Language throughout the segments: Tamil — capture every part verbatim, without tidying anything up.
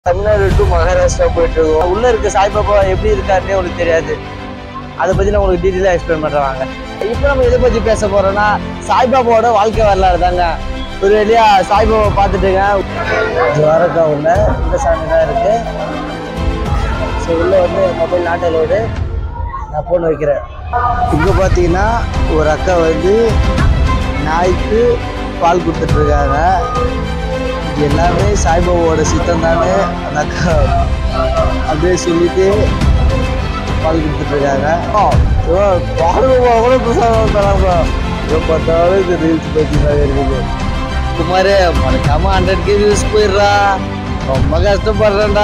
தமிழ்நாடு டு மகாராஷ்டிரா போயிட்டு இருக்கோம். உள்ள இருக்க சாய்பாபா எப்படி இருக்காருன்னே உங்களுக்கு தெரியாது. அதை பத்தி நான் உங்களுக்கு டீட்டெயிலாக எக்ஸ்பிளைன் பண்றாங்க. இப்போ நம்ம எதை பத்தி பேச போறோம்னா சாய்பாபாவோட வாழ்க்கை வரலாறு தாங்க. ஒரு வழியா சாய்பாபா பார்த்துட்டுங்க. துவாரகா உள்ள இந்த சாமி தான் இருக்கு. ஸோ உள்ள வந்து மொபைல் நாட்டலோடு நான் போன் வைக்கிறேன். இப்போ பார்த்தீங்கன்னா ஒரு அக்கா வந்து நாய்க்கு பால் கொடுத்துட்டு இருக்காங்க. இது எல்லாமே சாய்பாபாவோட சித்தம் தானே அந்த அக்கா அப்படியே சொல்லிட்டு பால் கொடுத்துட்டு இருக்காங்க. பால் கூட பிரசாதம் தராங்க. இவன் பார்த்தாலும் இந்த ரீல்ஸ் பற்றி இருக்குது. குமார் மறக்காம ஹண்ட்ரட் கே வியூஸ் போயிடுறா, ரொம்ப கஷ்டப்படுறேன்டா.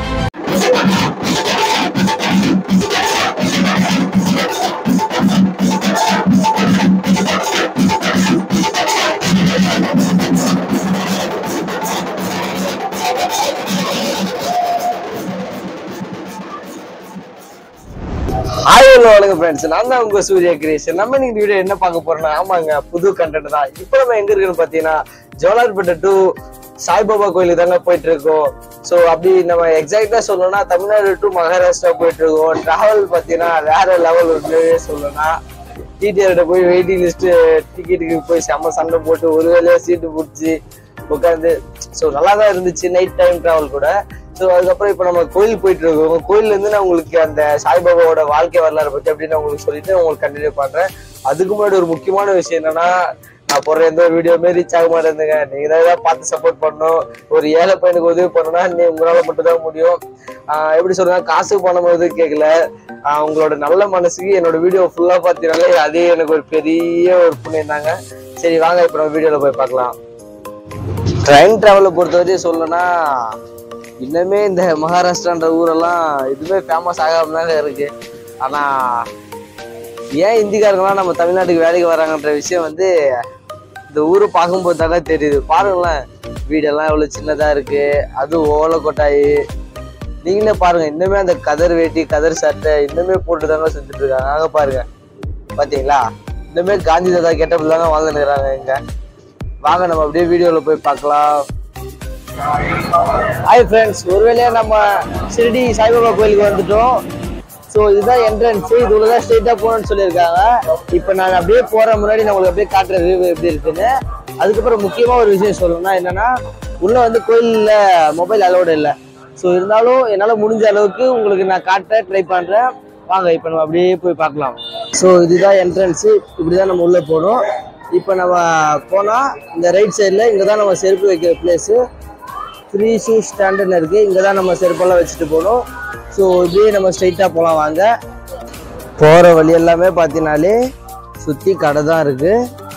வணக்கம் ஃப்ரெண்ட்ஸ், நான் தான் உங்க சூர்யா கிரியேஷன். நம்ம இந்த வீடியோ என்ன பார்க்க போறோம்னா, ஆமாங்க புது கண்டென்ட் தான். இப்போ நம்ம எங்க இருக்குன்னு பாத்தீங்கன்னா ஜோலார்பேட்டை டு சாய்பாபா கோயிலுக்கு தாங்க போயிட்டு இருக்கோம். ஸோ அப்படி நம்ம எக்ஸாக்டா சொல்லணும்னா தமிழ்நாடு டு மகாராஷ்டிரா போயிட்டு இருக்கோம். டிராவல் பாத்தீங்கன்னா வேற லெவல் சொல்லணும்னா டிடிஆர்கிட்ட போய் வெயிட்டிங் லிஸ்ட் டிக்கெட்டுக்கு போய் செம்ம சண்டை போட்டு ஒரு வேலையா சீட்டு பிடிச்சி உட்காந்து ஸோ நல்லா தான் இருந்துச்சு. நைட் டைம் டிராவல் கூட. ஸோ அதுக்கப்புறம் இப்போ நம்ம கோயில் போயிட்டு இருக்கோம். கோயில்ல இருந்து நான் உங்களுக்கு அந்த சாய்பாபாவோட வாழ்க்கை வரலாறு பத்தி அப்படின்னு உங்களுக்கு சொல்லிட்டு உங்களுக்கு கண்டினியூ பண்றேன். அதுக்கு முன்னாடி ஒரு முக்கியமான விஷயம் என்னன்னா, நான் போடுற எந்த ஒரு வீடியோமே ரீச் ஆக மாட்டேங்குங்க. நீங்க தான் ஏதாவது பார்த்து சப்போர்ட் பண்ணணும். ஒரு ஏழை பையனுக்கு உதவி பண்ணணும்னா நீ உங்களால மட்டும் தான் முடியும். ஆஹ் எப்படி சொல்றேன், காசு பணம் எதுவும் கேட்கல. ஆஹ் உங்களோட நல்ல மனசுக்கு என்னோட வீடியோ ஃபுல்லா பார்த்தீங்கன்னாலே அதே எனக்கு ஒரு பெரிய ஒரு புண்ணியம் தாங்க. சரி வாங்க இப்போ நம்ம வீடியோல போய் பார்க்கலாம். ட்ரெயின் டிராவலை பொறுத்தவரையும் சொல்லணும்னா இன்னுமே இந்த மகாராஷ்டிரான்ற ஊரெல்லாம் இதுவே ஃபேமஸ் ஆகாம தாங்க இருக்கு. ஆனா ஏன் இந்திக்காரங்களாம் நம்ம தமிழ்நாட்டுக்கு வேலைக்கு வராங்கன்ற விஷயம் வந்து இந்த ஊரை பார்க்கும்போது தானே தெரியுது. பாருங்களேன், வீடெல்லாம் எவ்வளவு சின்னதா இருக்கு, அது ஓலை கொட்டாயி. நீங்களே பாருங்க, இன்னுமே அந்த கதர் வேட்டி கதர் சட்டை இன்னுமே போட்டு தாங்க செஞ்சுட்டு இருக்காங்க. அங்க பாருங்க, பாத்தீங்களா, இன்னுமே காந்தி தாத்தா கெட்டப்பில் தாங்க வாழ்ந்துருக்கிறாங்க. இங்க வாங்க நம்ம அப்படியே வீடியோல போய் பார்க்கலாம். ஹாய் ஃப்ரெண்ட்ஸ், ஒருவேளையா நம்ம ஷிரடி சாய்பாபா கோயிலுக்கு வந்துட்டோம். ஸோ இதுதான் என்ட்ரன்ஸ். இது உள்ளதான் ஸ்ட்ரெயிட்டா போகணும்னு சொல்லியிருக்காங்க. இப்போ நான் அப்படியே போற முன்னாடி நான் உங்களுக்கு அப்படியே காட்டுற வியூ எப்படி இருக்குன்னு. அதுக்கப்புறம் முக்கியமா ஒரு விஷயம் சொல்லணும்னா என்னன்னா, உள்ள வந்து கோயில்ல மொபைல் அலோடு இல்லை. ஸோ இருந்தாலும் என்னால் முடிஞ்ச அளவுக்கு உங்களுக்கு நான் காட்ட ட்ரை பண்றேன். வாங்க இப்போ நம்ம அப்படியே போய் பார்க்கலாம். ஸோ இதுதான் என்ட்ரன்ஸ். இப்படிதான் நம்ம உள்ள போகணும். இப்போ நம்ம போனா இந்த ரைட் சைடில் இங்கே தான் நம்ம செருப்பு வைக்கிற பிளேஸு. ஃப்ரீ ஷூ ஸ்டாண்டுன்னு இருக்குது. இங்கே தான் நம்ம செருப்பெல்லாம் வச்சுட்டு போகணும். ஸோ இப்படியே நம்ம ஸ்ட்ரைட்டாக போகலாம். வாங்க. போகிற வழி எல்லாமே பார்த்தீங்கன்னாலே சுற்றி கடை தான் இருக்குது.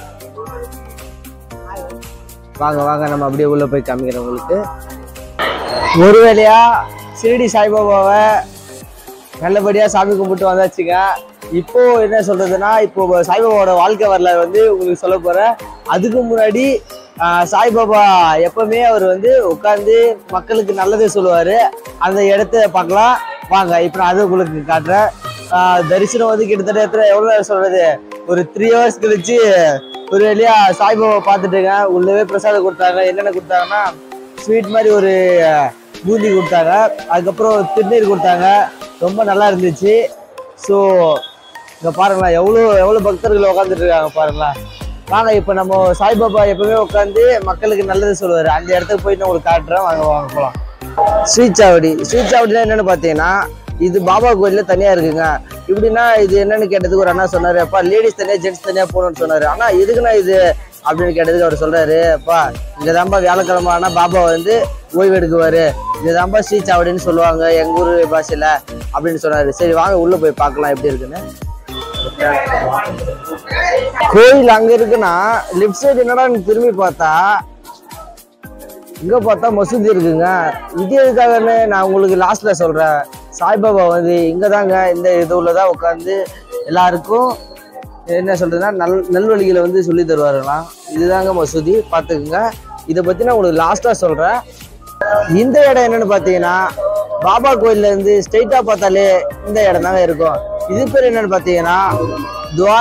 வாங்க வாங்க நம்ம அப்படியே உள்ளே போய் காமிக்கிறோம் உங்களுக்கு. ஒரு வேளையா ஷிரடி சாய்பாபாவை நல்லபடியாக சாமி கும்பிட்டு வந்தாச்சுங்க. இப்போ என்ன சொல்றதுன்னா, இப்போ சாய்பாபாவோட வாழ்க்கை வரலாறு வந்து உங்களுக்கு சொல்ல போறேன். அதுக்கு முன்னாடி சாய்பாபா எப்பவுமே அவர் வந்து உட்காந்து மக்களுக்கு நல்லதே சொல்லுவாரு. அந்த இடத்த பார்க்கலாம். வாங்க இப்போ நான் அது உங்களுக்கு காட்டுறேன். தரிசனம் வந்து கிட்டத்தட்ட எத்தனை எவ்வளவு சொல்றது, ஒரு த்ரீ ஹவர்ஸ் கழிச்சு ஒரு வழியா சாய்பாபா பார்த்துட்டுங்க. உள்ளவே பிரசாதம் கொடுத்தாங்க. என்னென்ன கொடுத்தாங்கன்னா, ஸ்வீட் மாதிரி ஒரு பூந்தி கொடுத்தாங்க. அதுக்கப்புறம் திருநீர் கொடுத்தாங்க. ரொம்ப நல்லா இருந்துச்சு. ஸோ இங்க பாருங்களா, எவ்வளோ எவ்வளோ பக்தர்கள் உட்காந்துட்டு இருக்காங்க பாருங்களா. வாங்க இப்போ நம்ம சாய்பாபா எப்பவுமே உட்காந்து மக்களுக்கு நல்லது சொல்லுவாரு. அந்த இடத்துக்கு போயிட்டு உங்களுக்கு காட்டுறேன். வாங்க வாங்க போகலாம். ஸ்வீட் சாவடி. ஸ்வீட் சாவடினா என்னன்னு பார்த்தீங்கன்னா, இது பாபா கோயில்ல தனியா இருக்குங்க. இப்படின்னா இது என்னன்னு கேட்டதுக்கு ஒரு அண்ணா சொன்னாரு, அப்பா லேடிஸ் தனியா ஜென்ட்ஸ் தனியா போகணும்னு சொன்னாரு. ஆனா எதுக்குன்னா இது அப்படின்னு கேட்டதுக்கு அவர் சொல்றாரு, அப்பா இங்கதான்பா வியாழக்கிழமை ஆனா பாபா வந்து ஓய்வு எடுக்குவாரு, இதுதான்பா ஸ்வீட் சாவடின்னு சொல்லுவாங்க எங்க ஊர் பாஷையில அப்படின்னு சொன்னாரு. சரி வாங்க உள்ள போய் பார்க்கலாம் எப்படி இருக்குன்னு. கோயில் அங்க இருக்குன்னா லெஃப்ட் சைடு என்னடா திரும்பி பார்த்தா இங்க பார்த்தா மசூதி இருக்குங்க. இது எதுக்காகன்னு நான் உங்களுக்கு லாஸ்ட்ல சொல்றேன். சாய்பாபா வந்து இங்கதாங்க இந்த இது உள்ளதான் உட்காந்து எல்லாருக்கும் என்ன சொல்றதுன்னா நல் நல்வழிகளை வந்து சொல்லி தருவாருலாம். இதுதாங்க மசூதி, பாத்துக்குங்க. இதை பத்தி நான் உங்களுக்கு லாஸ்டா சொல்றேன். இந்த இடம் என்னன்னு பாத்தீங்கன்னா, பாபா கோயில்ல இருந்து ஸ்ட்ரெயிட்டா பார்த்தாலே இந்த இடம் தாங்க இருக்கும். இது பேர் என்னன்னு பாத்தீங்கன்னா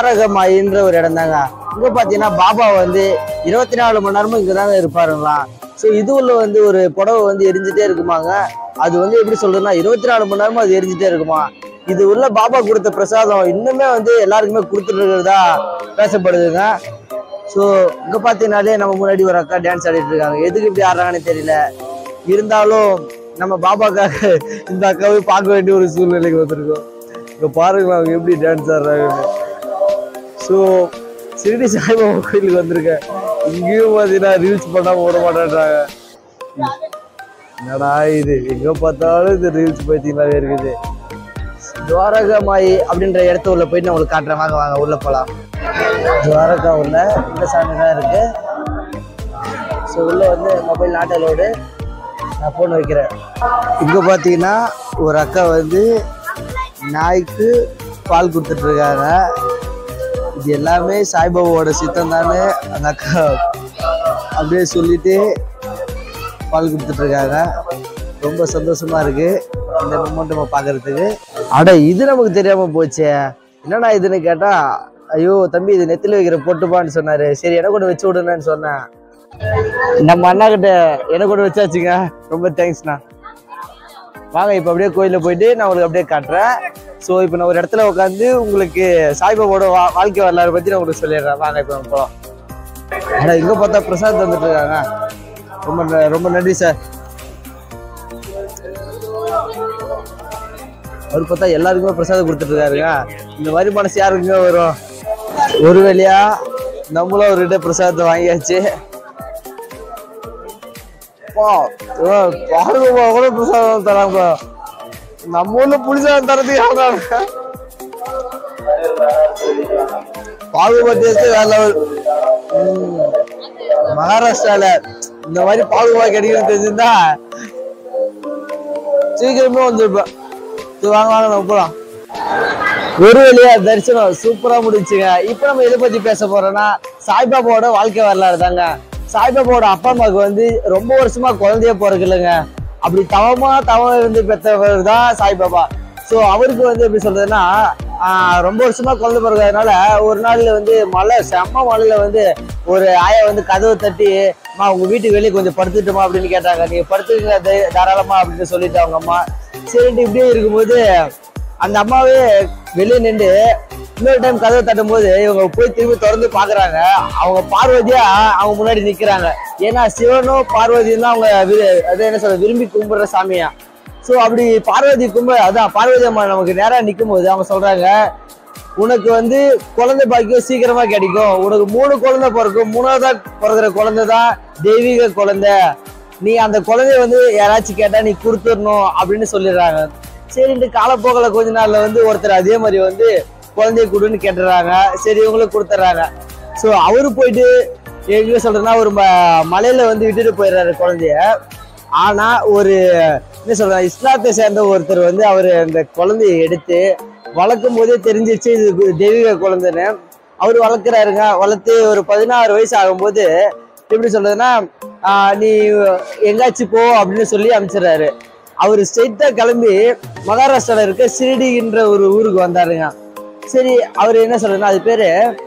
துவாரகமாயின்ற ஒரு இடம் தாங்க. இங்க பாத்தீங்கன்னா பாபா வந்து இருபத்தி நாலு மணி நேரமும் இங்கதாங்க இருப்பாருங்களா. ஸோ இது உள்ள வந்து ஒரு புடவை வந்து எரிஞ்சிட்டே இருக்குமாங்க. அது வந்து எப்படி சொல்றதுன்னா இருபத்தி நாலு மணி நேரமும் அது எரிஞ்சிட்டே இருக்குமா. இது உள்ள பாபா கொடுத்த பிரசாதம் இன்னுமே வந்து எல்லாருக்குமே கொடுத்துட்டு இருக்கிறதா பேசப்படுதுங்க. ஸோ இங்க பார்த்தீங்கன்னாலே நம்ம முன்னாடி ஒரு அக்கா டான்ஸ் ஆடிட்டு இருக்காங்க. எதுக்கு இப்படி ஆடுறாங்கன்னு தெரியல. இருந்தாலும் நம்ம பாபாக்காக இந்த அக்காவை பார்க்க வேண்டிய ஒரு சூழ்நிலைக்கு வந்திருக்கோம். இங்க பாருங்களா அவங்க எப்படி டான்ஸ் ஆடுறாங்கன்னு. ஸோ சிறுடி சாய்பாபா கோயிலுக்கு வந்திருக்கேன். இங்கேயும் பார்த்தீங்கன்னா ரீல்ஸ் பண்ணாம விட மாட்டேன்றாங்க. என்னடா இது எங்க பார்த்தாலும் இந்த ரீல்ஸ் பார்த்தீங்கன்னாவே இருக்குது. துவாரகா மாயி அப்படின்ற இடத்த உள்ள போயிட்டு நான் உங்களுக்கு காட்டுறேன். வாங்க வாங்க உள்ள போகலாம். துவாரகா உள்ள இந்த சாமி தான் இருக்கு. ஸோ உள்ள வந்து மொபைல் நாட் அலோடு. நான் ஃபோன் வைக்கிறேன். இங்கே பார்த்தீங்கன்னா ஒரு அக்கா வந்து நாய்க்கு பால் கொடுத்துட்டு இருக்காங்க. இது எல்லாமே சாய்பாபாவோட சித்தம் தானே அந்த அக்கா அப்படியே சொல்லிட்டு பால் கொடுத்துட்டு இருக்காங்க. ரொம்ப சந்தோஷமா இருக்கு இந்த மொமெண்ட் நம்ம பார்க்கறதுக்கு. அட இது நமக்கு தெரியாம போச்சே, என்னன்னா இதுன்னு கேட்டா, ஐயோ தம்பி இது நெத்தில வைக்கிற பொட்டுப்பான்னு சொன்னாரு. சரி எனக்கு கூட வச்சு விடுன்னு சொன்னேன். நம்ம அண்ணா கிட்ட எனக்கு கூட வச்சாச்சுங்க. ரொம்ப தேங்க்ஸ்ண்ணா. வாங்க இப்போ அப்படியே கோயிலில் போயிட்டு நான் உங்களுக்கு அப்படியே காட்டுறேன். ஸோ இப்போ நான் ஒரு இடத்துல உட்காந்து உங்களுக்கு சாய்பாபாவோட வா வாழ்க்கை வரலாறு பற்றி நான் உங்களுக்கு சொல்லிடுறேன். வாங்க இப்போ நம்ம போகலாம். ஆனால் இங்கே பார்த்தா பிரசாத் வந்துட்டு இருக்காங்க. ரொம்ப ரொம்ப நன்றி சார். அவர் பார்த்தா எல்லாருக்குமே பிரசாதம் கொடுத்துட்டு இருக்காருங்க. இந்த மாதிரி மனசு யாருக்குங்க வரும்? ஒரு வேலையா நம்மளும் அவர்கிட்ட பிரசாதத்தை வாங்கியாச்சு. பாருங்கப்பா கூட பிரசாதம் தராங்க. நம்ம ஊர்ல புளிசாதம் தரது யாராங்க? பாகுபாட்டி வேற லெவல். மகாராஷ்டிரால இந்த மாதிரி பாகுபா கிடைக்கும் தெரிஞ்சிருந்தா சீக்கிரமே வந்துருப்பேன். வாங்க வாங்க நம்ம போலாம். ஒரு வழியா தரிசனம் சூப்பரா முடிச்சுங்க. இப்ப நம்ம எதை பத்தி பேச போறோம்னா சாய்பாபாவோட வாழ்க்கை வரலாறு தாங்க. சாய்பாபாவோட அப்பா அம்மாவுக்கு வந்து ரொம்ப வருஷமா குழந்தைய போறதுக்கு இல்லைங்க. அப்படி தவமா தவம் இருந்து பெற்றவர் தான் சாய்பாபா. ஸோ அவருக்கு வந்து எப்படி சொல்றதுன்னா ஆஹ் ரொம்ப வருஷமா குழந்தை பிறகுறதுனால ஒரு நாள்ல வந்து மழை செம்ம மழையில வந்து ஒரு ஆயா வந்து கதவை தட்டி, மா உங்க வீட்டுக்கு வெளியே கொஞ்சம் படுத்துட்டுமா அப்படின்னு கேட்டாங்க. நீங்க படுத்துக்கங்க தாராளமா அப்படின்னு சொல்லிட்டு அவங்க அம்மா சரிட்டு இப்படியே இருக்கும்போது அந்த அம்மாவே வெளியே நின்று இன்னொரு டைம் கதவை தட்டும் போது இவங்க போய் திரும்பி திறந்து பாக்குறாங்க. அவங்க பார்வதியா அவங்க முன்னாடி நிக்கிறாங்க. ஏன்னா சிவனும் பார்வதியும் தான் அவங்க அது என்ன சொல்ற விரும்பி கும்பிடுற சாமியா. ஸோ அப்படி பார்வதி கும்ப அதான் பார்வதி அம்மா நமக்கு நேரா நிற்கும் போது அவங்க சொல்றாங்க, உனக்கு வந்து குழந்தை பாக்கியம் சீக்கிரமா கிடைக்கும். உனக்கு மூணு குழந்தை பிறக்கும். மூணாவதா பிறகுற குழந்தை தான் தெய்வீக குழந்தை. நீ அந்த குழந்தைய வந்து யாராச்சும் கேட்டா நீ கொடுத்துடணும் அப்படின்னு சொல்லிடுறாங்க. சரின்ட்டு காலப்போக்கல கொஞ்ச நாள்ல வந்து ஒருத்தர் அதே மாதிரி வந்து குழந்தைய கொடுன்னு கேட்டுறாங்க. சரி இவங்களுக்கு கொடுத்துட்றாங்க. ஸோ அவரு போயிட்டு எங்க சொல்றதுன்னா ஒரு மலையில வந்து விட்டுட்டு போயிடுறாரு குழந்தைய. ஆனா ஒரு என்ன சொல்ற இஸ்லாத்தை சேர்ந்த ஒருத்தர் வந்து அவரு அந்த குழந்தைய எடுத்து வளர்க்கும் போதே தெரிஞ்சிருச்சு இது தெய்வீக குழந்தைன்னு. அவரு வளர்க்குறாருங்க. வளர்த்து ஒரு பதினாறு வயசு ஆகும்போது எப்படி சொல்றதுன்னா ஆஹ் நீ எங்காச்சும் போ அப்படின்னு சொல்லி அனுப்பிச்சிடுறாரு. அவரு ஸ்ட்ரெயிட்டா கிளம்பி மகாராஷ்டிரால இருக்க சிரிடின்ற ஒரு ஊருக்கு வந்தாருங்க. சரி அவரு என்ன சொல்றதுன்னா அது பேரு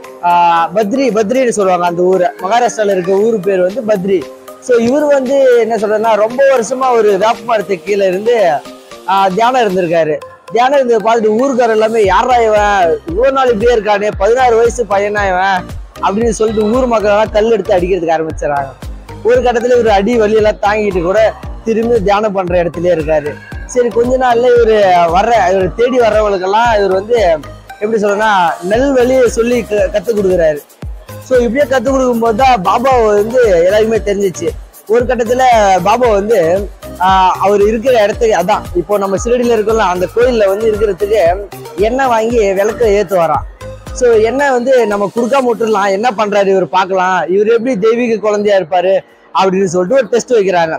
ஆஹ் பத்ரி பத்ரின்னு சொல்லுவாங்க. அந்த ஊரை மகாராஷ்டிரால இருக்க ஊரு பேர் வந்து பத்ரி. ஸோ இவர் வந்து என்ன சொல்றதுன்னா ரொம்ப வருஷமா ஒரு வேப்ப மரத்துக்கு கீழே இருந்து ஆஹ் தியானம் இருந்திருக்காரு. தியானம் இருந்து பார்த்துட்டு ஊருக்கார எல்லாமே யாரா இவன் இவ்வளவு நாள் இப்படியே இருக்கானே, பதினாறு வயசு பையனா இவன் அப்படின்னு சொல்லிட்டு ஊர் மக்கள் எல்லாம் கல் எடுத்து அடிக்கிறதுக்கு ஆரம்பிச்சிடறாங்க. ஒரு கட்டத்துல இவர் அடி வலியெல்லாம் தாங்கிட்டு கூட திரும்பி தியானம் பண்ற இடத்துலயே இருக்காரு. சரி கொஞ்ச நாள்ல இவரு வர்ற இவர் தேடி வர்றவங்களுக்கெல்லாம் இவர் வந்து எப்படி சொல்றதுன்னா நெல் வழியை சொல்லி கத்து கொடுக்குறாரு. ஸோ இப்படியே கத்து கொடுக்கும் போது தான் பாபா வந்து எல்லாருக்குமே தெரிஞ்சிச்சு. ஒரு கட்டத்துல பாபா வந்து ஆஹ் அவர் இருக்கிற இடத்துக்கு அதான் இப்போ நம்ம சிறுடியில இருக்கோம்ல அந்த கோயில்ல வந்து இருக்கிறதுக்கு எண்ணெய் வாங்கி விளக்க ஏத்து வரான். ஸோ எண்ணெய் வந்து நம்ம குடுக்காம விட்டுடலாம், என்ன பண்றாரு இவர் பார்க்கலாம், இவர் எப்படி தெய்வீக குழந்தையா இருப்பாரு அப்படின்னு சொல்லிட்டு ஒரு டெஸ்ட் வைக்கிறாங்க.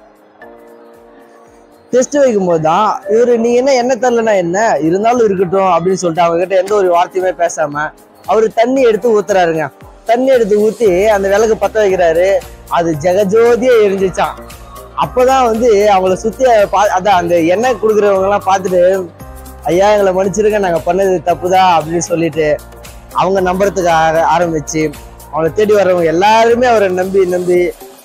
டெஸ்ட் வைக்கும் போது தான் இவரு நீ என்ன எண்ணெய் தரலன்னா என்ன இருந்தாலும் இருக்கட்டும் அப்படின்னு சொல்லிட்டு அவங்க கிட்ட எந்த ஒரு வார்த்தையுமே பேசாம அவரு தண்ணி எடுத்து ஊத்துறாருங்க. தண்ணி எடுத்து ஊத்தி அந்த விளக்கு பத்த வைக்கிறாரு. அது ஜெகஜோதியா எரிஞ்சிச்சான். அப்பதான் வந்து அவங்கள சுத்தி பா அதான் அந்த எண்ணெய் கொடுக்குறவங்க எல்லாம் பார்த்துட்டு ஐயா எங்களை மன்னிச்சிருங்க நாங்க பண்ணது தப்புதான் அப்படின்னு சொல்லிட்டு அவங்க நம்புறதுக்கு ஆரம்பிச்சு அவங்களை தேடி வர்றவங்க எல்லாருமே அவரை நம்பி நம்பி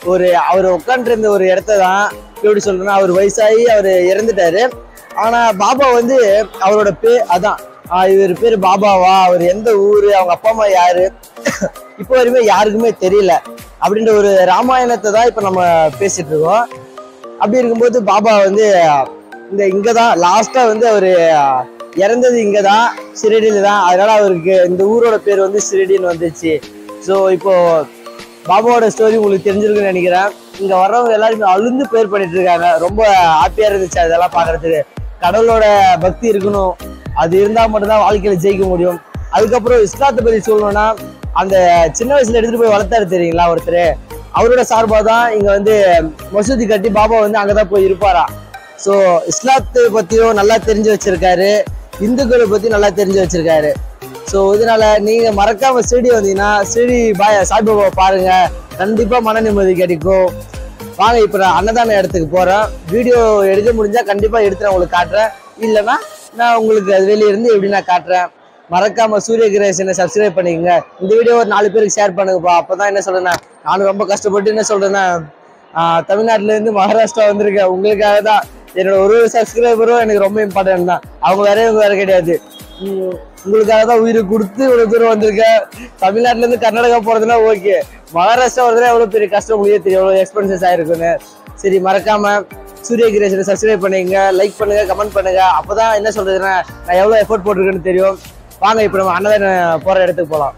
ஒரு அவர் உட்காந்துருந்த ஒரு இடத்த தான் எப்படி சொல்றேன்னா, அவர் வயசாகி அவர் இறந்துட்டாரு. ஆனா பாபா வந்து அவரோட பேர் அதான், இவர் பேர் பாபாவா, அவர் எந்த ஊரு, அவங்க அப்பா அம்மா யாரு இப்போ வரையுமே யாருக்குமே தெரியல அப்படின்ற ஒரு ராமாயணத்தை தான் இப்ப நம்ம பேசிட்டு இருக்கோம். அப்படி இருக்கும்போது பாபா வந்து இந்த இங்கதான் லாஸ்டா வந்து அவரு இறந்தது இங்கதான், ஷிரடியில தான். அதனால அவருக்கு இந்த ஊரோட பேர் வந்து ஷிரடின்னு வந்துச்சு. ஸோ இப்போ பாபாவோட ஸ்டோரி உங்களுக்கு தெரிஞ்சிருக்குன்னு நினைக்கிறேன். இங்க வர்றவங்க எல்லாருமே அழுந்து பேர் பண்ணிட்டு இருக்காங்க. ரொம்ப ஹாப்பியா இருந்துச்சு அதெல்லாம் பாக்குறதுக்கு. கடவுளோட பக்தி இருக்கணும், அது இருந்தா மட்டும்தான் வாழ்க்கையில ஜெயிக்க முடியும். அதுக்கப்புறம் இஸ்லாத்தை பத்தி சொல்லணும்னா, அந்த சின்ன வயசுல எடுத்துட்டு போய் வளர்த்தாரு தெரியுங்களா ஒருத்தர், அவரோட சார்பா தான் இங்க வந்து மசூதி கட்டி பாபா வந்து அங்கதான் போய் இருப்பாரா. ஸோ இஸ்லாத்தை பத்தியும் நல்லா தெரிஞ்சு வச்சிருக்காரு, இந்துக்களை பத்தி நல்லா தெரிஞ்சு வச்சிருக்காரு. ஸோ இதனால நீங்க மறக்காம ஷிரடி வந்தீங்கன்னா ஷிரடி பாய் சாய்பாபா பாருங்க, கண்டிப்பா மன நிம்மதி கிடைக்கும். வாங்க இப்ப நான் அன்னதான இடத்துக்கு போறேன். வீடியோ எடுக்க முடிஞ்சா கண்டிப்பா எடுத்து நான் உங்களுக்கு காட்டுறேன், இல்லைன்னா நான் உங்களுக்கு அது வெளியே இருந்து எப்படி நான் காட்டுறேன். மறக்காம சூரிய கிரேஷனை சப்ஸ்கிரைப் பண்ணிக்கோங்க. இந்த வீடியோ ஒரு நாலு பேருக்கு ஷேர் பண்ணுங்கப்பா. அப்பதான் என்ன சொல்றேன்னா, நானும் ரொம்ப கஷ்டப்பட்டு என்ன சொல்றேன்னா ஆஹ் தமிழ்நாட்டுல இருந்து மகாராஷ்டிரா வந்திருக்கேன் உங்களுக்காக தான். என்னோட ஒரு சப்ஸ்கிரைபரும் எனக்கு ரொம்ப இம்பார்ட்டன்ட் தான், அவங்க வேற இவங்க வேற கிடையாது. உம் உங்களுக்காக தான் உயிரை கொடுத்து இவ்வளவு தூரம் வந்திருக்கேன். தமிழ்நாட்டுல இருந்து கர்நாடகா போறதுனா ஓகே, மகாராஷ்டிரா வருதுன்னா எவ்வளவு பெரிய கஷ்டம் உங்களுக்கு தெரியும், எவ்வளவு எக்ஸ்பென்சஸ் ஆயிருக்குன்னு. சரி, மறக்காம சூரிய கிரேஷனை சப்ஸ்கிரைப் பண்ணுங்க, லைக் பண்ணுங்க, கமெண்ட் பண்ணுங்க. அப்பதான் என்ன சொல்றதுன்னா நான் எவ்வளவு எஃபோர்ட் போட்டிருக்கேன்னு தெரியும். வாங்க இப்ப நம்ம அன்னதான போற இடத்துக்கு போலாம்.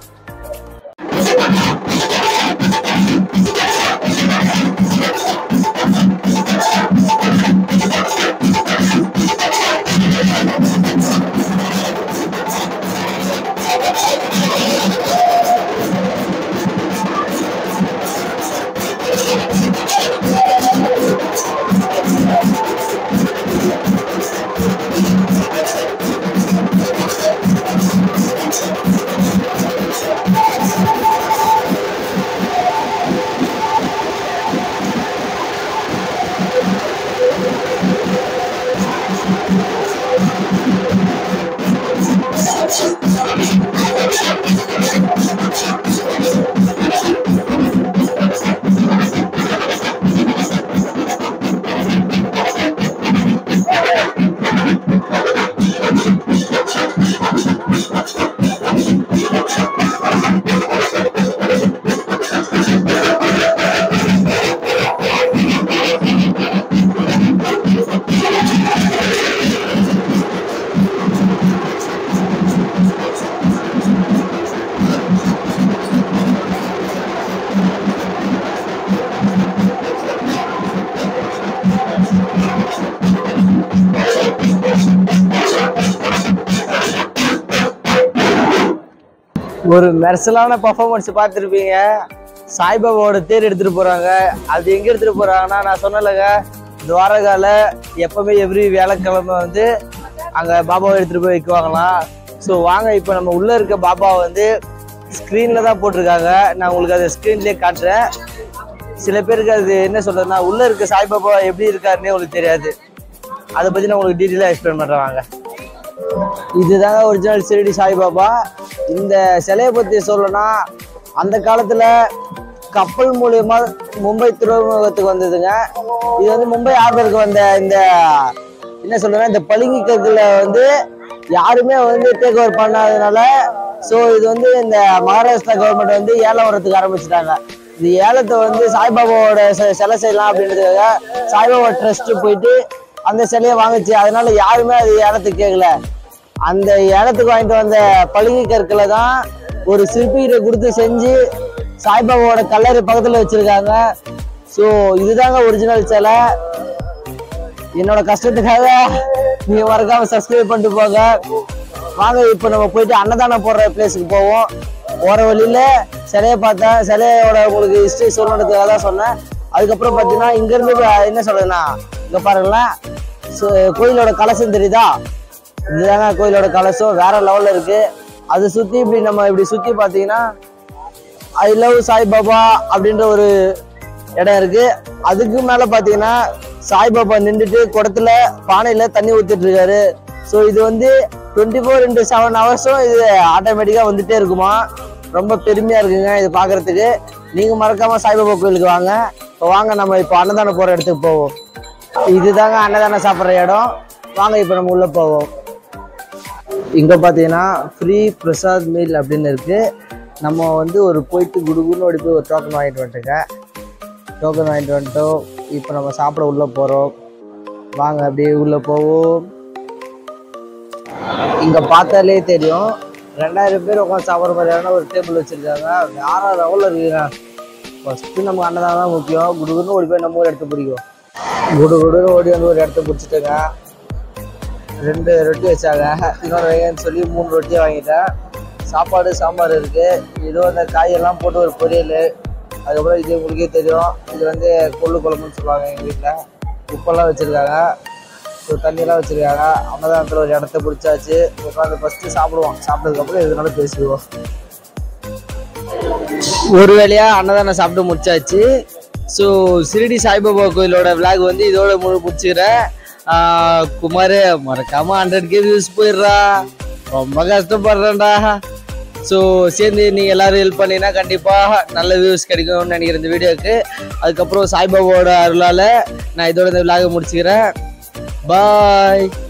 ஒரு மெர்சலான பர்ஃபார்மன்ஸ் பார்த்துருப்பீங்க. சாய்பாபாவோட தேர் எடுத்துட்டு போறாங்க. அது எங்க எடுத்துட்டு போறாங்கன்னா, நான் சொன்னலங்க, துவாரகால எப்பவுமே எவ்ரி வியாழக்கிழமை வந்து அங்க பாபாவை எடுத்துட்டு போய் வைக்குவாங்களாம். ஸோ வாங்க இப்போ நம்ம உள்ள இருக்க பாபாவை வந்து ஸ்க்ரீன்ல தான் போட்டிருக்காங்க. நான் உங்களுக்கு அதை ஸ்க்ரீன்லேயே காட்டுறேன். சில பேருக்கு அது என்ன சொல்றதுன்னா, உள்ள இருக்க சாய்பாபா எப்படி இருக்காருன்னே உங்களுக்கு தெரியாது. அதை பத்தி நான் உங்களுக்கு டீட்டெயிலாக எக்ஸ்பிளைன் பண்றேன் வாங்க. இதுதாங்க ஒரிஜினல் ஷிரடி சாய்பாபா. இந்த சிலையை பத்தி சொல்லணும்னா, அந்த காலத்துல கப்பல் மூலியமா மும்பை துறைமுகத்துக்கு வந்ததுங்க. இது வந்து மும்பை ஆர்பருக்கு வந்த இந்த என்ன சொல்றேன்னா, இந்த பளிங்கு கற்களை வந்து யாருமே வந்து டேக் ஓவர் பண்ணாததுனால, ஸோ இது வந்து இந்த மகாராஷ்டிரா கவர்மெண்ட் வந்து ஏலம் வரத்துக்கு ஆரம்பிச்சுட்டாங்க. இந்த ஏலத்தை வந்து சாய்பாபாவோட சிலை செய்யலாம் அப்படின்றதுக்காக சாய்பாபா ட்ரஸ்ட் போயிட்டு அந்த சிலையை வாங்கிச்சு. அதனால யாருமே அது ஏலத்துக்கு கேட்கல. அந்த ஏலத்துக்கு வாங்கிட்டு வந்த பளிங்கு கற்களை தான் ஒரு சிற்பிகிட்ட கொடுத்து செஞ்சு சாய்பாபாவோட கல்லறை பக்கத்துல வச்சிருக்காங்க. ஸோ இதுதாங்க ஒரிஜினல் சிலை. என்னோட கஷ்டத்துக்காக நீங்க மறக்காம சப்ஸ்கிரைப் பண்ணிட்டு போங்க. வாங்க இப்போ நம்ம போயிட்டு அன்னதானம் போடுற பிளேஸுக்கு போவோம். போற வழியில சிலையை பார்த்தேன், சிலையோட உங்களுக்கு ஹிஸ்டரி சொல்லணுன்றதுக்காக தான் சொன்னேன். அதுக்கப்புறம் பார்த்தீங்கன்னா, இங்க இருந்து என்ன சொல்றதுன்னா, இங்க பாருங்களேன், கோயிலோட கலசம் தெரியுதா? இதுதாங்க கோயிலோட கலசம், வேற லெவல்ல இருக்கு. அது சுத்தி இப்படி நம்ம இப்படி சுத்தி பாத்தீங்கன்னா ஐ லவ் சாய்பாபா அப்படின்ற ஒரு இடம் இருக்கு. அதுக்கு மேல பாத்தீங்கன்னா சாய்பாபா நின்றுட்டு குடத்துல பானையில தண்ணி ஊத்திட்டு இருக்காரு. ஸோ இது வந்து டுவெண்ட்டி ஃபோர் இன்டூ செவன் ஹவர்ஸும் இது ஆட்டோமேட்டிக்கா வந்துட்டே இருக்குமா. ரொம்ப பெருமையா இருக்குங்க இது பாக்குறதுக்கு. நீங்க மறக்காம சாய்பாபா கோயிலுக்கு வாங்க. வாங்க நம்ம இப்போ அன்னதானம் போகிற இடத்துக்கு போவோம். இதுதாங்க அன்னதானம் சாப்பிட்ற இடம். வாங்க இப்போ நம்ம உள்ளே போவோம். இங்கே பார்த்தீங்கன்னா ஃப்ரீ பிரசாத் மீல் அப்படின்னு இருக்குது. நம்ம வந்து ஒரு போயிட்டு குடுகுன்னு ஓடி போய் ஒரு டோக்கன் வாங்கிட்டு வந்துட்டுங்க. டோக்கன் வாங்கிட்டு வந்துட்டோம். இப்போ நம்ம சாப்பிட உள்ளே போகிறோம். வாங்க அப்படியே உள்ளே போவோம். இங்கே பார்த்தாலே தெரியும் ரெண்டாயிரம் பேர் உட்காந்து சாப்பிட்ற மாதிரியான ஒரு டேபிள் வச்சுருக்காங்க. வேற லெவலில் இருக்குங்க. ஃபஸ்ட்டு நமக்கு அன்னதானம் தான் முக்கியம். குடுகுன்னு ஓடி போய் நம்ம ஒரு இடத்த பிடிக்கும். குடு குடுன்னு ஓடி வந்து ஒரு இடத்த பிடிச்சிட்டுங்க. ரெண்டு ரொட்டி வச்சாங்க. இன்னொரு வைங்கன்னு சொல்லி மூணு ரொட்டியை வாங்கிட்டேன். சாப்பாடு சாம்பார் இருக்குது. ஏதோ அந்த காயெல்லாம் போட்டு ஒரு பொரியல். அதுக்கப்புறம் இது உங்களுக்கே தெரியும், இது வந்து கொள்ளு குழம்புன்னு சொல்லுவாங்க எங்கள் வீட்டில். உப்பெல்லாம் வச்சுருக்காங்க, ஒரு தண்ணியெல்லாம் வச்சுருக்காங்க. அன்னதானத்தில் ஒரு இடத்த பிடிச்சாச்சு. உட்காந்து ஃபஸ்ட்டு சாப்பிடுவோம். சாப்பிட்டதுக்கப்புறம் எதுனால பேசிடுவோம். ஒரு வேளையாக அன்னதானம் சாப்பிட்டு முடிச்சாச்சு. ஸோ ஷிரடி சாய்பாபா கோயிலோட விளாக் வந்து இதோட முழு முடிச்சுக்கிறேன். குமார் மறக்காமல் ஹண்ட்ரட் கே வியூஸ் போயிடுறா. ரொம்ப கஷ்டப்படுறேன்டா. ஸோ சேர்ந்து நீங்கள் எல்லோரும் ஹெல்ப் பண்ணிங்கன்னா கண்டிப்பாக நல்ல வியூஸ் கிடைக்கும்னு நினைக்கிறேன் இந்த வீடியோவுக்கு. அதுக்கப்புறம் சாய்பாபாவோட அருளால் நான் இதோட இந்த விளாகை முடிச்சுக்கிறேன். பாய்.